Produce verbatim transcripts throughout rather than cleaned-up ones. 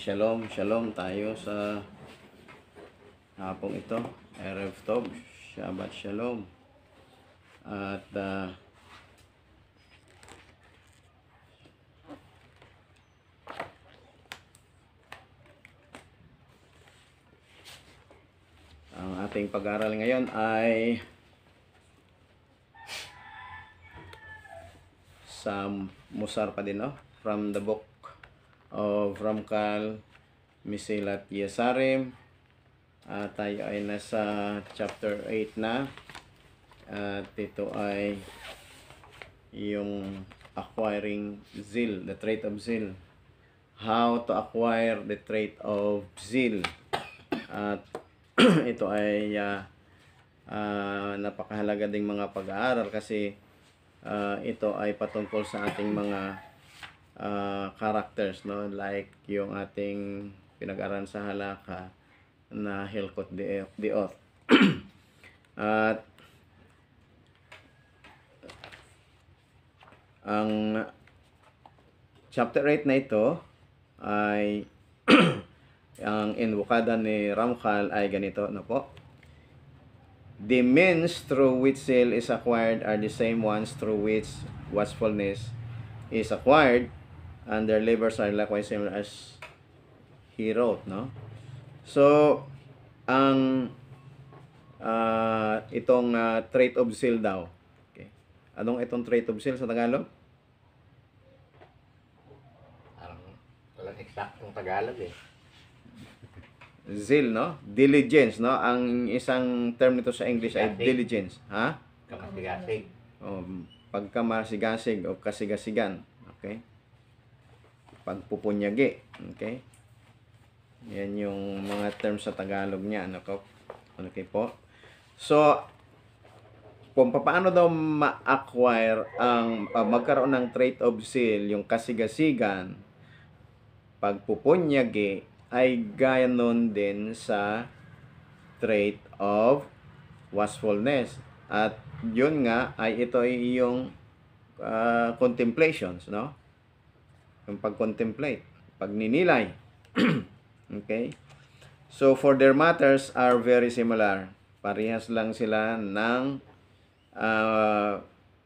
shalom, shalom tayo sa hapong ito. Erev Tov, Shabbat Shalom. At uh, ang ating pag-aaral ngayon ay sa Musar pa din, no? From the book of Ramkal, Mesilat Yesarim. Uh, tayo ay nasa chapter eight na. At ito ay yung acquiring zeal, the trait of zeal. How to acquire the trait of zeal. At ito ay uh, uh, napakahalaga ding mga pag-aaral kasi uh, ito ay patungkol sa ating mga uh, characters, no? Like yung ating pinag-aralan sa halaka na Hilkot Diot. At ang chapter eight na ito ay ang invokada ni Ramkal ay ganito na po. The means through which zeal is acquired are the same ones through which watchfulness is acquired, and their labors are likewise similar as he wrote, no? So, ang uh, itong uh, trait of zeal daw. Okay. Anong itong trait of zeal sa Tagalog? Parang walang eksaktong Tagalog eh. Zeal, no? Diligence, no? Ang isang term nito sa English ay Sigasig. diligence. Ha? Kamasigasig. O, pagkamasigasig o kasigasigan. Okay? Pagpupunyagi. Okay? Yan yung mga terms sa Tagalog niya. Ano ko? Okay po. So, kung paano daw ma-acquire ang uh, magkaroon ng trait of zeal, yung kasigasigan, pagpupunyagi, ay gaya nun din sa trait of watchfulness. At yun nga ay ito ay yung uh, contemplations, no? Yung pag-contemplate, pagninilay. Okay? So for their matters are very similar. Parehas lang sila ng uh,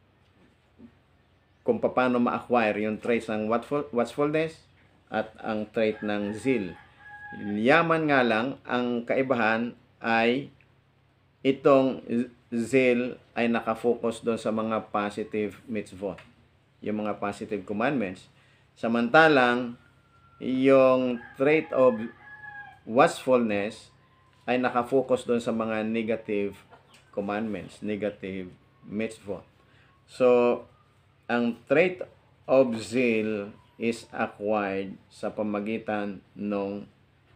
kung paano ma-acquire yung traits ng watchful, watchfulness at ang trait ng zeal. Yaman nga lang, ang kaibahan ay itong zeal ay nakafocus doon sa mga positive mitzvot, yung mga positive commandments. Samantalang, yung trait of watchfulness ay nakafocus doon sa mga negative commandments, negative mitzvot. So, ang trait of zeal is acquired sa pamagitan ng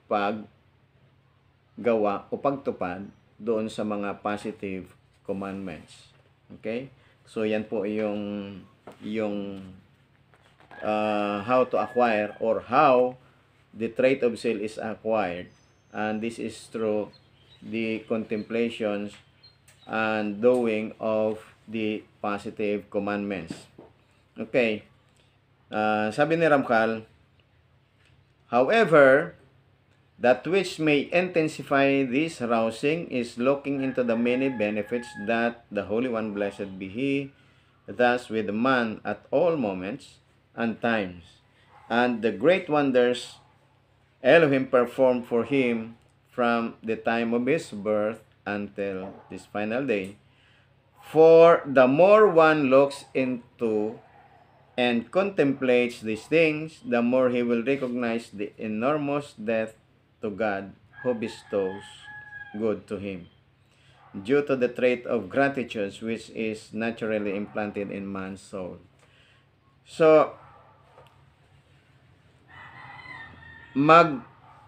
paggawa o pagtupad doon sa mga positive commandments. Okay? So, yan po yung yung uh, how to acquire or how the trait of zeal is acquired. And this is through the contemplations and doing of the positive commandments. Okay. Uh, sabi ni Ramkal, however, that which may intensify this rousing is looking into the many benefits that the Holy One, blessed be He, thus with man at all moments and times, and the great wonders Elohim performed for him from the time of his birth until this final day. For the more one looks into and contemplates these things, the more he will recognize the enormous debt to God who bestows good to him, due to the trait of gratitude which is naturally implanted in man's soul. So, mag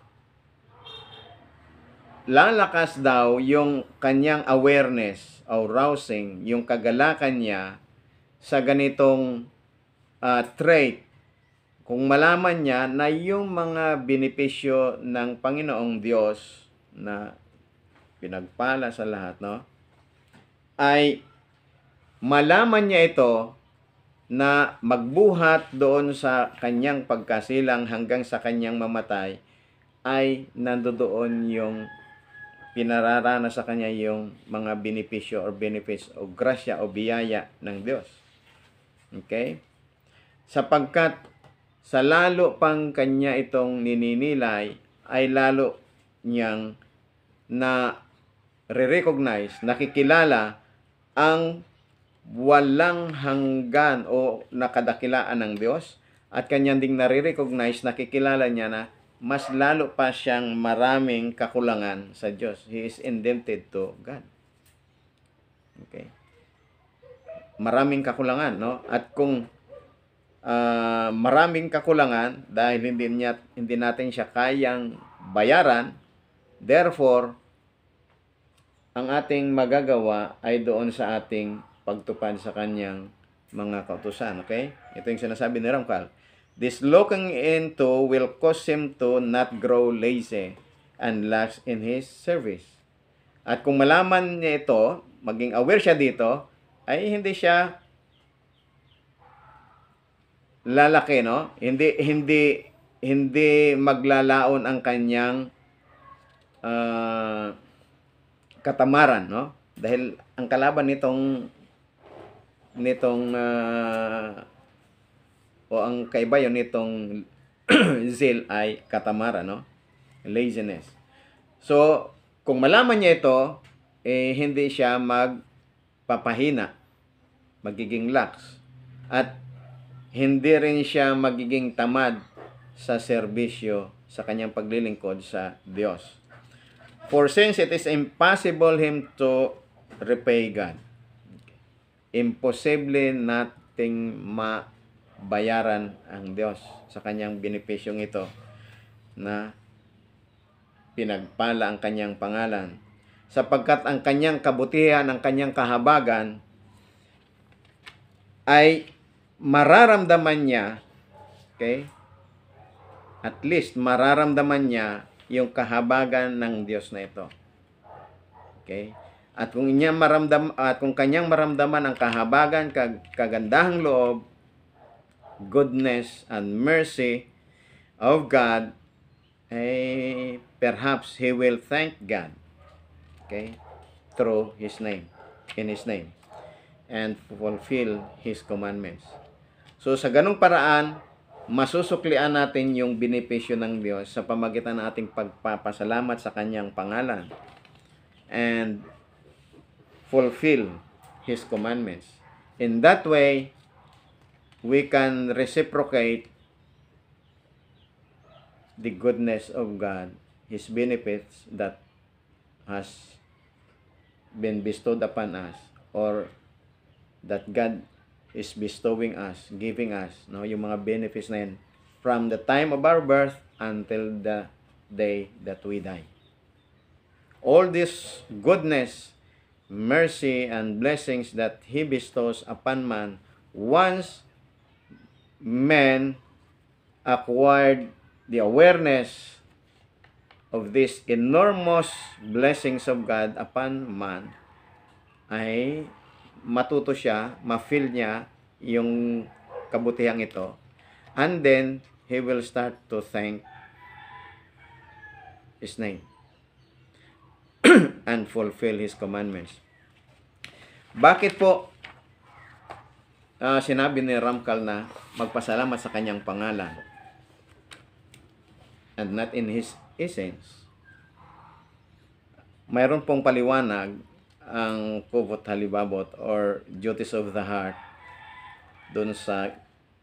lalakas daw yung kanyang awareness o rousing, yung kagalakan niya sa ganitong uh, trait. Kung malaman niya na yung mga benepisyo ng Panginoong Diyos na pinagpala sa lahat, no? Ay malaman niya ito na magbuhat doon sa kanyang pagkasilang hanggang sa kanyang mamatay, ay nandoon yung pinararana sa kanya yung mga benepisyo or benefits o grasya o biyaya ng Diyos. Okay? Sapagkat sa lalo pang kanya itong nininilay, ay lalo niyang na re-recognize, nakikilala ang walang hanggan o nakadakilaan ng Diyos, at kanyang ding nare-recognize, nakikilala niya na mas lalo pa siyang maraming kakulangan sa Diyos. He is indebted to God. Okay. Maraming kakulangan, no? At kung uh, maraming kakulangan dahil hindi niya hindi natin siya kayang bayaran, therefore ang ating magagawa ay doon sa ating pagtupad sa kanyang mga kautusan. Okay? Ito yung sinasabi ni Ramkal. This looking into will cause him to not grow lazy and lax in his service. At kung malaman niya ito, maging aware siya dito, ay hindi siya lalaki, no? Hindi hindi hindi maglalaon ang kanyang uh, katamaran, no? Dahil ang kalaban nitong nitong uh, o ang kaiba yun nitong zeal ay katamaran, no? Laziness. So, kung malaman niya ito, eh, hindi siya magpapahina, magiging lax, at hindi rin siya magiging tamad sa serbisyo sa kanyang paglilingkod sa Diyos. For since it is impossible him to repay God, imposible nating ma bayaran ang Diyos sa kanyang benepisyong ito na pinagpala ang kanyang pangalan, sapagkat ang kanyang kabutihan, ang kanyang kahabagan ay mararamdaman niya, okay? At least mararamdaman niya yung kahabagan ng Diyos na ito. Okay? At kung niya maramdam at kung kanyang maramdaman ang kahabagan, kag kagandahang loob, goodness and mercy of God, eh, perhaps he will thank God, okay, through His name, in His name, and fulfill His commandments. So sa ganung paraan, masusuklian natin yung benepisyo ng Diyos sa pamagitan ng ating pagpapasalamat sa kanyang pangalan and fulfill His commandments. In that way, we can reciprocate the goodness of God, His benefits that has been bestowed upon us, or that God is bestowing us, giving us, no, yung mga benefits na yun, from the time of our birth until the day that we die. All this goodness, mercy, and blessings that He bestows upon man, once men acquired the awareness of these enormous blessings of God upon man, ay matuto siya, ma-feel niya yung kabutihang ito, and then he will start to thank His name and fulfill His commandments. Bakit po uh, sinabi ni Ramkal na magpasalamat sa kanyang pangalan and not in His essence? Mayroon pong paliwanag ang Kuvot Halibabot or Duties of the Heart doon sa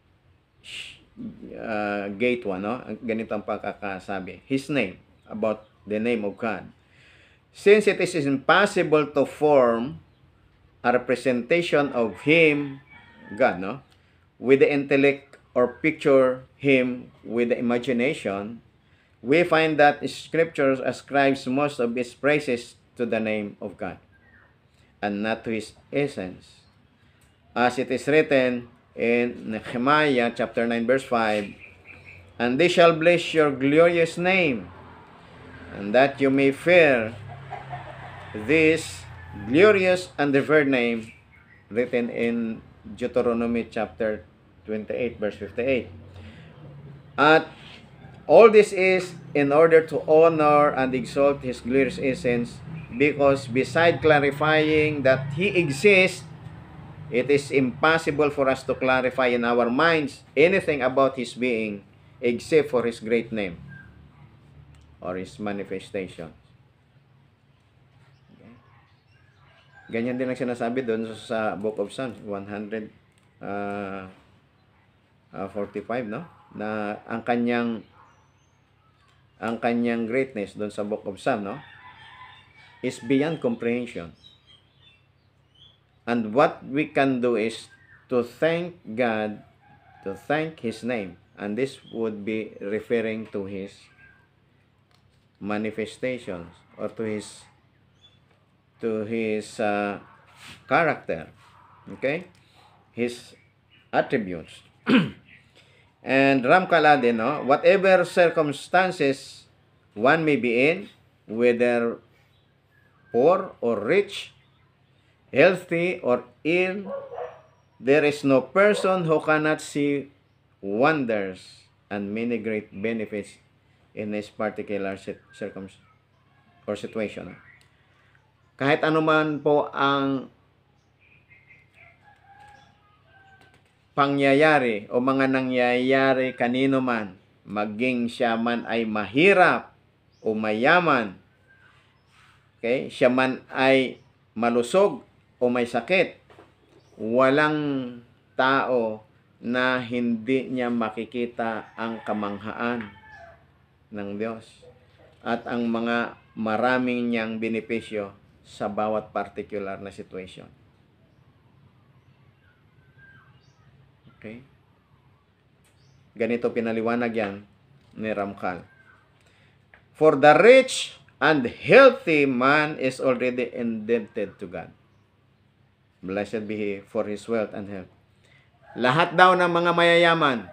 uh, gate one, no? Ganito ang pagkakasabi. His name, about the name of God. Since it is impossible to form a representation of Him, God, no, with the intellect or picture Him with the imagination, we find that Scripture ascribes most of its praises to the name of God and not to His essence. As it is written in Nehemiah chapter nine verse five, and they shall bless your glorious name, and that you may fear this glorious and revered name written in Deuteronomy chapter twenty-eight, verse fifty-eight. At all this is in order to honor and exalt His glorious essence, because beside clarifying that He exists, it is impossible for us to clarify in our minds anything about His being except for His great name or His manifestation. Okay. Ganyan din ang sinasabi doon sa Book of Psalms one forty-five, no? Na ang kanyang ang kanyang greatness doon sa Book of Psalms, no, is beyond comprehension. And what we can do is to thank God, to thank His name. And this would be referring to His manifestations or to His to His uh, character. Okay? His attributes. And Ramkala din, no? Whatever circumstances one may be in, whether poor or rich, healthy or ill, there is no person who cannot see wonders and many great benefits in this particular circumstance or situation. Kahit anuman po ang pangyayari o mga nangyayari kanino man, maging siya man ay mahirap o mayaman, okay, siya man ay malusog o may sakit, walang tao na hindi niya makikita ang kamanghaan ng Diyos at ang mga maraming niyang benepisyo sa bawat particular na situation. Okay? Ganito pinaliwanag yan ni Ramkal. For the rich and healthy man is already indebted to God. Blessed be He for His wealth and health. Lahat daw ng mga mayayaman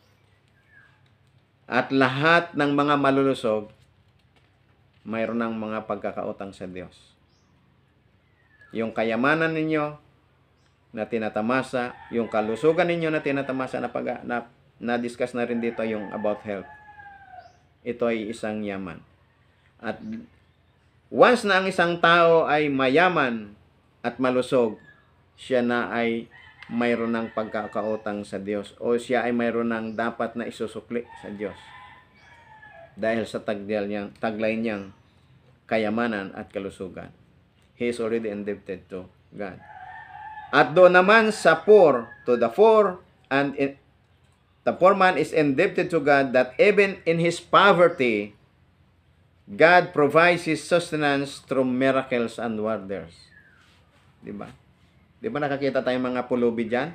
at lahat ng mga malulusog, mayroon ng mga pagkakautang sa Diyos. Yung kayamanan ninyo na tinatamasa, yung kalusugan ninyo na tinatamasa, na, pag, na, na-discuss na rin dito yung about health. Ito ay isang yaman. At once na ang isang tao ay mayaman at malusog, siya na ay mayroon ng pagkakautang sa Diyos o siya ay mayroon ng dapat na isusukli sa Diyos dahil sa taglay niyang, taglay niyang kayamanan at kalusugan. He is already indebted to God. At doon naman sa poor, to the poor, and in, the poor man is indebted to God that even in his poverty, God provides His sustenance through miracles and wonders. Diba? Diba nakakita tayong mga pulubi dyan?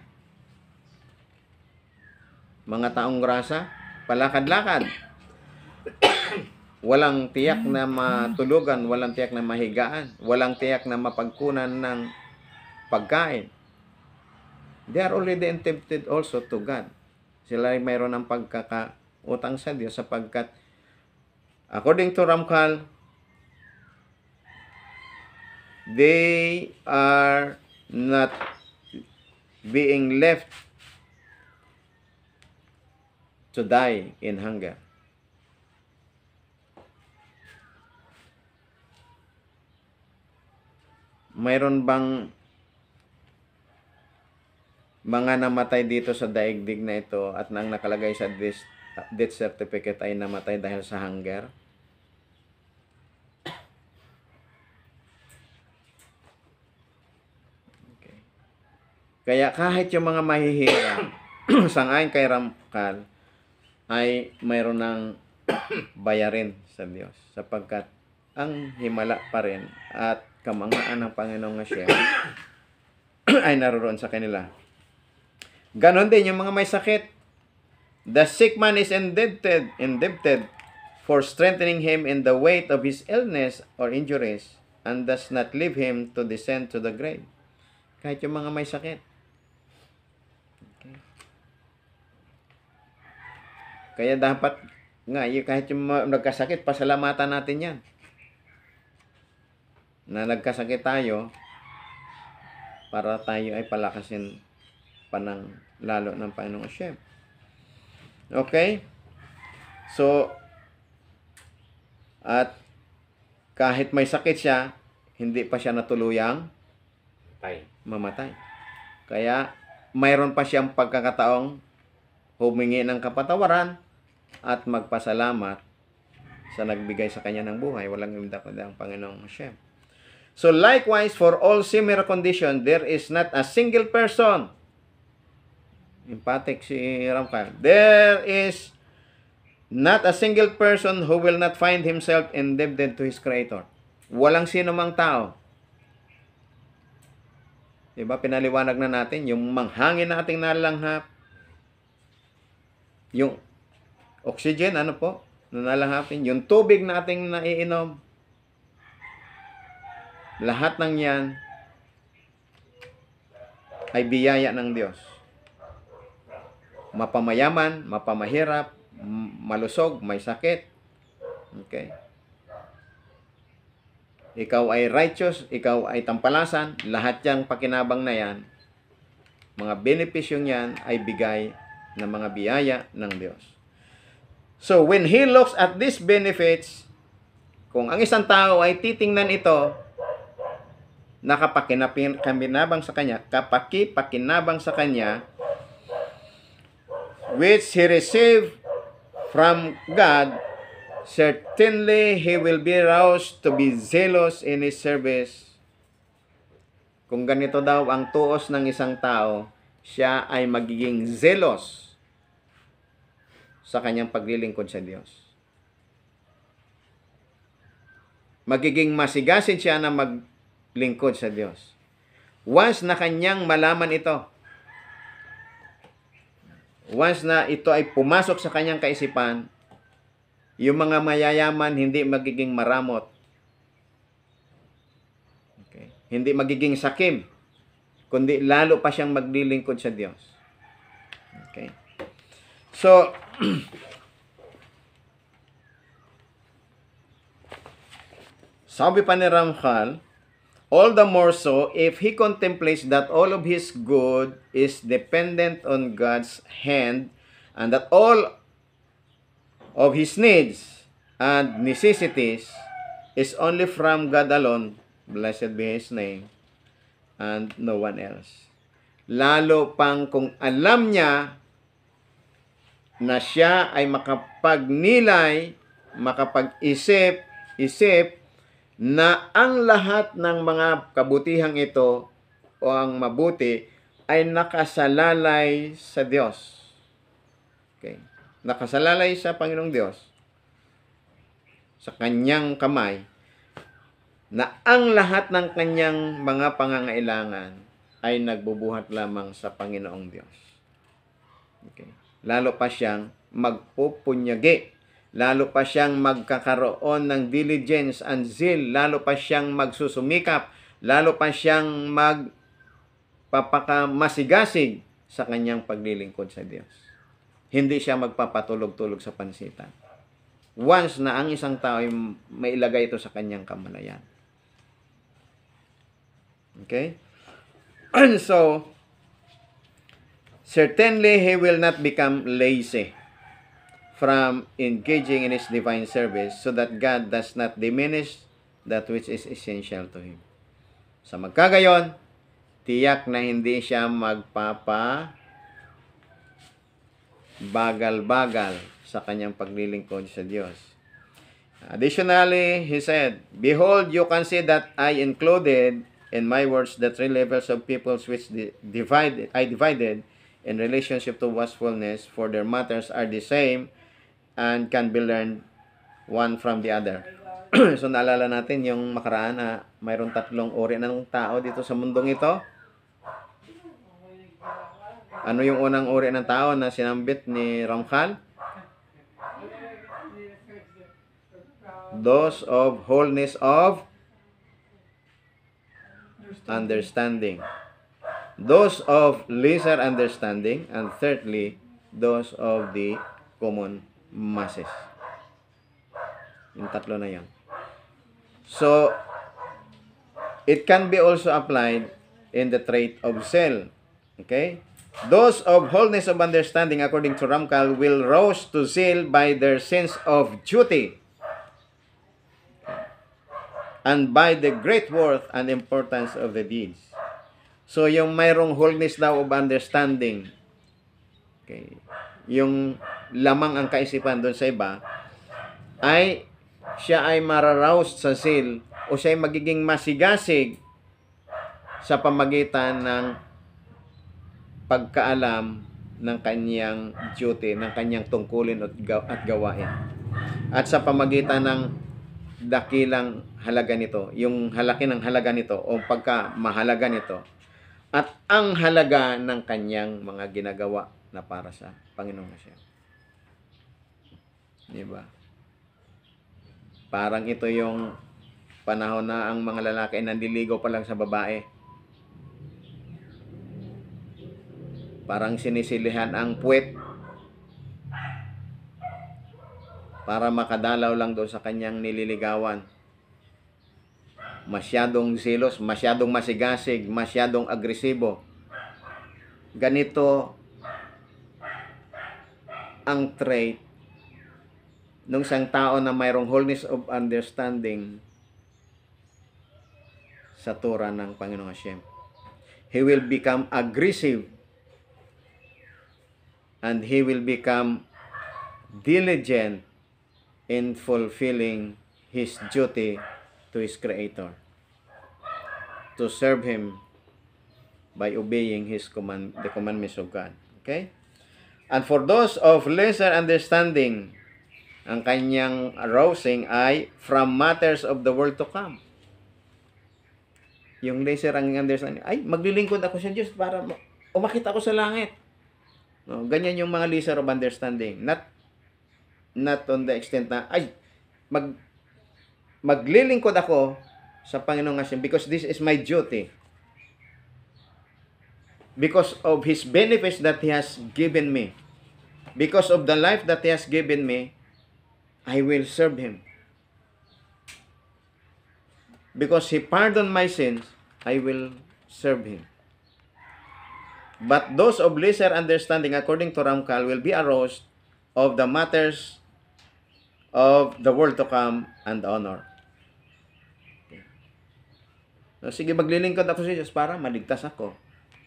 Mga taong grasa, palakad-lakad. Walang tiyak na matulugan, walang tiyak na mahigaan, walang tiyak na mapagkunan ng pagkain. They are already indebted also to God. Sila ay mayroon ng pagkakautang sa Diyos sapagkat according to Ramkal, they are not being left to die in hunger. Mayroon bang mga namatay dito sa daigdig na ito at nang nakalagay sa death certificate ay namatay dahil sa hunger? Okay. Kaya kahit yung mga mahihirap, sangayon kay Ramkal, ay mayroon ng bayarin sa Diyos sapagkat ang himala pa rin at kamanghaan ng Panginoong nga siya ay naroon sa kanila. Ganon din yung mga may sakit. The sick man is indebted, indebted for strengthening him in the weight of his illness or injuries and does not leave him to descend to the grave. Kahit yung mga may sakit. Okay. Kaya dapat nga, kahit yung nagkasakit, pasalamatan natin yan. Na nagkasakit tayo para tayo ay palakasin pa ng lalo ng Panginoong Shem. Okay? So, at kahit may sakit siya, hindi pa siya natuluyang Tay. mamatay. Kaya, mayroon pa siyang pagkakataong humingi ng kapatawaran at magpasalamat sa nagbigay sa kanya ng buhay. Walang imda kundi ang Panginoong Shem. So, likewise, for all similar condition, there is not a single person. Emphatic si Ramkal. There is not a single person who will not find himself indebted to his Creator. Walang sino mang tao. Diba? Pinaliwanag na natin, yung manghangin nating nalanghap, yung oxygen, ano po, na nalanghapin, yung tubig nating naiinom, lahat ng yan ay biyaya ng Diyos. Mapamayaman, mapamahirap, malusog, may sakit. Okay? Ikaw ay righteous, ikaw ay tampalasan, lahat yang pakinabang na yan, mga benepisyong yan ay bigay ng mga biyaya ng Diyos. So, when He looks at these benefits, kung ang isang tao ay titingnan ito, nakapakinabang sa Kanya, kapakipakinabang sa Kanya, which he received from God, certainly he will be roused to be zealous in his service. Kung ganito daw ang tuos ng isang tao, siya ay magiging zealous sa kanyang paglilingkod sa Diyos. Magiging masigasin siya na maglingkod sa Diyos. Once na kanyang malaman ito, once na ito ay pumasok sa kanyang kaisipan, yung mga mayayaman hindi magiging maramot. Okay. Hindi magiging sakim, kundi lalo pa siyang maglilingkod sa Diyos. Okay. So, sabi pa ni Ramchal, all the more so if he contemplates that all of his good is dependent on God's hand and that all of his needs and necessities is only from God alone, blessed be His name, and no one else. Lalo pang kung alam niya na siya ay makapagnilay, makapag-isip, isip na ang lahat ng mga kabutihang ito o ang mabuti ay nakasalalay sa Diyos. Okay. Nakasalalay sa Panginoong Diyos sa kanyang kamay na ang lahat ng kanyang mga pangangailangan ay nagbubuhat lamang sa Panginoong Diyos. Okay. Lalo pa siyang magpupunyagi, lalo pa siyang magkakaroon ng diligence and zeal, lalo pa siyang magsusumikap, lalo pa siyang magpapakamasigasig sa kanyang paglilingkod sa Diyos. Hindi siya magpapatulog-tulog sa pansitan. Once na ang isang tao ay mailagay ito sa kanyang kamalayan. Okay? And so, certainly he will not become lazy from engaging in his divine service so that God does not diminish that which is essential to him. Sa magkagayon, tiyak na hindi siya magpapa bagal-bagal sa kanyang paglilingkod sa Diyos. Additionally, he said, behold, you can see that I included in my words the three levels of peoples which divided, I divided in relationship to watchfulness, for their matters are the same and can be learned one from the other. So, naalala natin yung makaraan na mayroong tatlong uri ng tao dito sa mundong ito. Ano yung unang uri ng tao na sinambit ni Ramchal? Those of wholeness of understanding. Those of lesser understanding. And thirdly, those of the common masses. Yung tatlo na yan. So, it can be also applied in the trait of zeal. Okay? Those of wholeness of understanding, according to Ramkal, will rouse to zeal by their sense of duty and by the great worth and importance of the deeds. So, yung mayroong wholeness daw of understanding, okay, yung lamang ang kaisipan doon sa iba, ay siya ay mararouse sa zeal o siya ay magiging masigasig sa pamagitan ng pagkaalam ng kanyang duty, ng kanyang tungkulin at gawain. At sa pamagitan ng dakilang halaga nito, yung halaki ng halaga nito o pagkamahalaga nito, at ang halaga ng kanyang mga ginagawa na para sa Panginoong siya. Diba? Parang ito yung panahon na ang mga lalaki ay nandiligaw pa lang sa babae. Parang sinisilihan ang puwet para makadalaw lang doon sa kanyang nililigawan. Masyadong silos, masyadong masigasig, masyadong agresibo. Ganito ang trait ng isang tao na mayroong wholeness of understanding sa Torah ng Panginoong Hashem. He will become aggressive and he will become diligent in fulfilling his duty to his Creator, to serve Him by obeying His command, the commandments of God. Okay? And for those of lesser understanding, ang kanyang arousing ay from matters of the world to come. Yung lesser ang understanding, ay, maglilingkod ako sa Diyos para umakit ako sa langit. No, ganyan yung mga lesser of understanding. Not not on the extent na, ay, mag, maglilingkod ako sa Panginoong Hashem because this is my duty. Because of His benefits that He has given me. Because of the life that He has given me, I will serve Him. Because He pardoned my sins, I will serve Him. But those of lesser understanding, according to Ramkal, will be aroused of the matters of the world to come and honor. Okay. So, sige, maglilingkod ako sa Diyos para maligtas ako.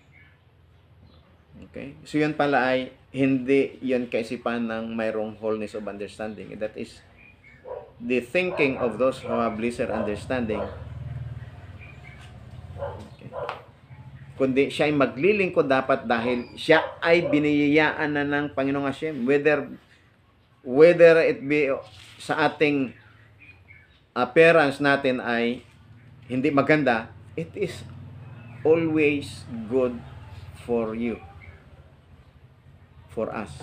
Okay? So, yun pala ay hindi yun kaisipan ng mayroong wholeness of understanding. That is the thinking of those who have lesser understanding. Okay. Kundi siya ay maglilingkod dapat dahil siya ay biniyayaan na ng Panginoong Hashem. Whether, whether it be sa ating appearance natin ay hindi maganda, it is always good for you. For us.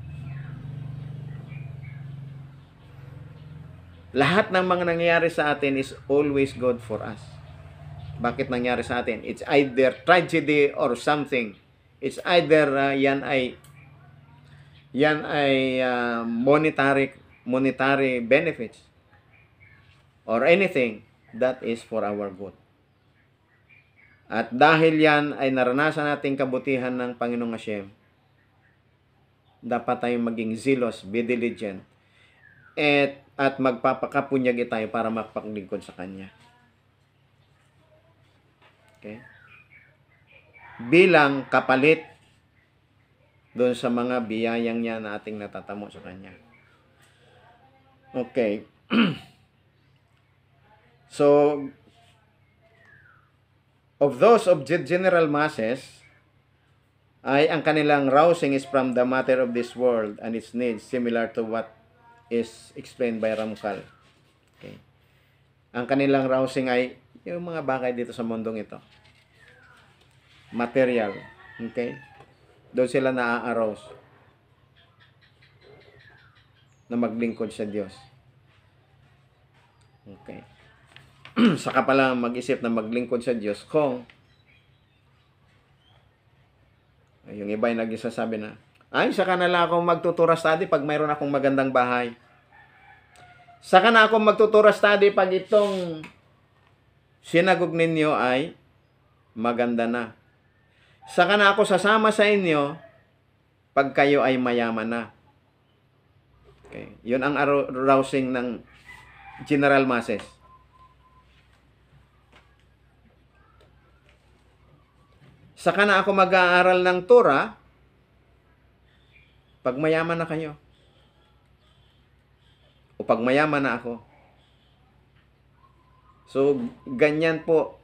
Lahat ng mga nangyayari sa atin is always good for us. Bakit nangyari sa atin? It's either tragedy or something. It's either uh, yan ay yan ay uh, monetary monetary benefits or anything that is for our good. At dahil yan ay naranasan nating kabutihan ng Panginoong Hashem, dapat tayong maging zealous, be diligent, at, at magpapakapunyagi tayo para magpaglingkod sa Kanya. Okay? Bilang kapalit doon sa mga biyayang niya na ating natatamo sa Kanya. Okay. So, of those of general masses, ay ang kanilang rousing is from the matter of this world and its needs, similar to what is explained by Ramkal. Okay. Ang kanilang rousing ay yung mga bagay dito sa mundong ito. Material. Okay? Doon sila na-arouse na maglingkod sa Diyos. Okay. Saka pala mag-isip na maglingkod sa Diyos kung yung iba ay nagsasabi na, ay, saka na lang akong magtutura study pag mayroon akong magandang bahay. Saka na akong magtutura study pag itong sinagog ninyo ay maganda na. Saka na ako sasama sa inyo pag kayo ay mayaman na. Okay. Yun ang arousing ng general masses. Saka na ako mag-aaral ng Torah pag mayaman na kayo. O pag mayaman na ako. So, ganyan po.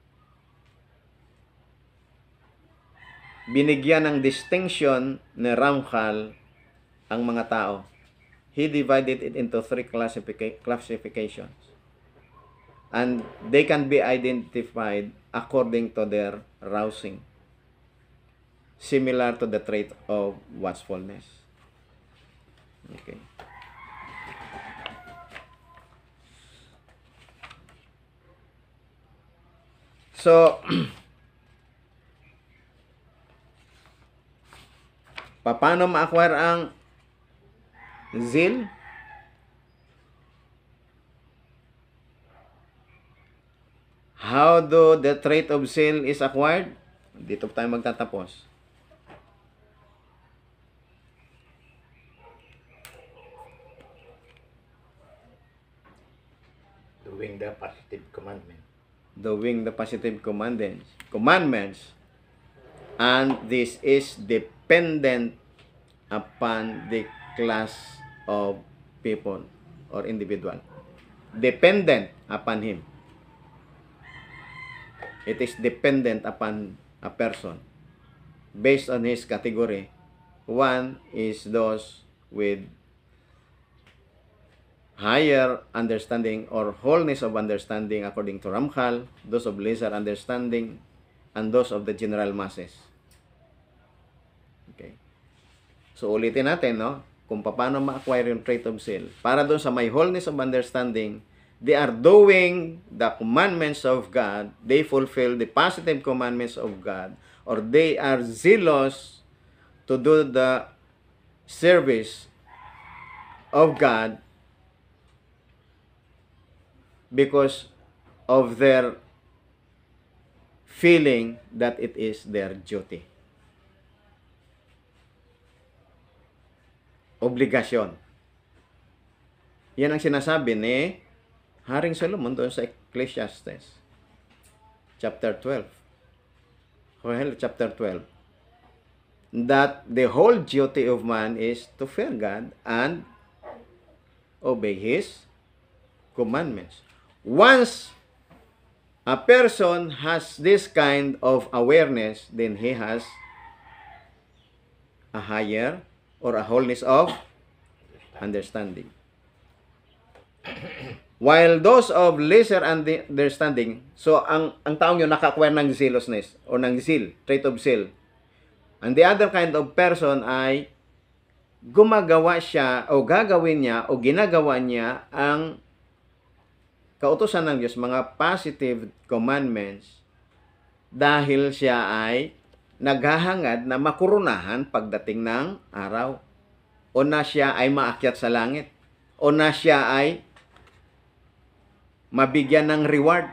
Binigyan ng distinction ni Ramchal ang mga tao. He divided it into three classific- classifications. And they can be identified according to their rousing. Similar to the trait of watchfulness. Okay. So, paano ma-acquire ang zeal? How do the trait of zeal is acquired? Dito tayo magtatapos. Doing the positive commandment. Doing the positive commandments. Commandments. And this is dependent upon the class of people or individual. Dependent upon him. It is dependent upon a person. Based on his category. One is those with higher understanding or wholeness of understanding according to Ramchal, those of lesser understanding, and those of the general masses. Okay. So, ulitin natin, no? Kung paano ma-acquire yung trait of zeal. Para doon sa may wholeness of understanding, they are doing the commandments of God, they fulfill the positive commandments of God, or they are zealous to do the service of God because of their feeling that it is their duty. Obligasyon. Yan ang sinasabi ni Haring Solomon doon sa Ecclesiastes chapter twelve. Well, chapter twelve. That the whole duty of man is to fear God and obey His commandments. Once a person has this kind of awareness, then he has a higher or a wholeness of understanding. While those of lesser understanding, so ang ang taong yun naka-acquire ng zealousness o ng zeal, trait of zeal. And the other kind of person ay gumagawa siya o gagawin niya o ginagawa niya ang kautusan ng Diyos, mga positive commandments, dahil siya ay naghahangad na makurunahan pagdating ng araw. O na siya ay maakyat sa langit. O na siya ay mabigyan ng reward.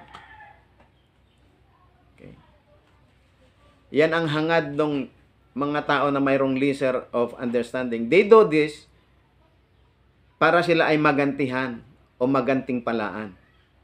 Okay. Yan ang hangad ng mga tao na mayroong lesser of understanding. They do this para sila ay magantihan o maganting palaan.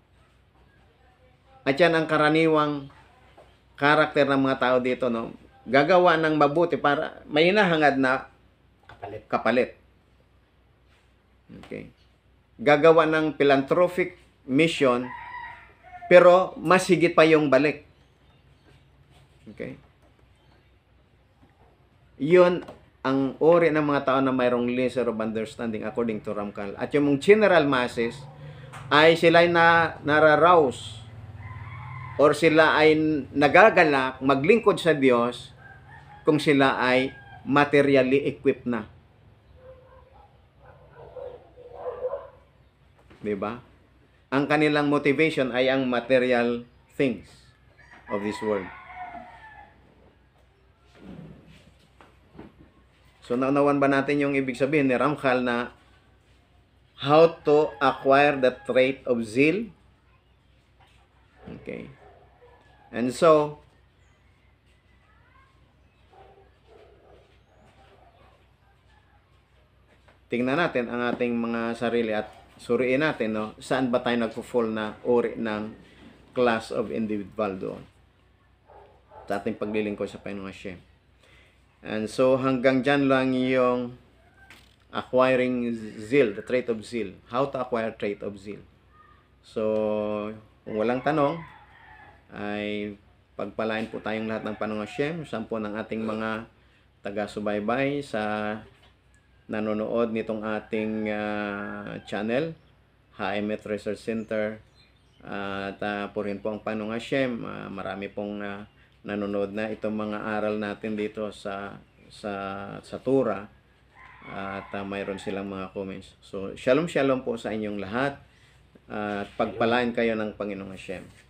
At yan ang karaniwang karakter ng mga tao dito, no? Gagawa ng mabuti para may hinahangad na Kapalit. kapalit. Okay. Gagawa ng philanthropic mission, pero mas higit pa yung balik. Okay. Yun ang uri ng mga tao na mayroong lesser of understanding according to Ramchal. At yung general masses ay sila'y na nararouse or sila ay nagagalak maglingkod sa Diyos kung sila ay materially equipped na. Diba? Ang kanilang motivation ay ang material things of this world. So, naunawan ba natin yung ibig sabihin ni Ramchal na how to acquire the trait of zeal? Okay. And so, tingnan natin ang ating mga sarili at suriin natin, no, saan ba tayo nagpo-fall na uri ng class of individual doon sa ating paglilingkod sa Panginoong Hashem. And so, hanggang dyan lang yung acquiring zeal, the trait of zeal. How to acquire trait of zeal. So, kung walang tanong, ay pagpalain po tayong lahat ng Panginoong Hashem, sampo ng ating mga taga-subaybay sa nanonood nitong ating uh, channel, H M F Research Center. Uh, at uh, purihin po ang Panginoong Hashem. Uh, marami pong uh, nanonood na itong mga aral natin dito sa sa sa Torah. At uh, mayroon silang mga comments. So, shalom shalom po sa inyong lahat. At uh, pagpalain kayo ng Panginoong Hashem.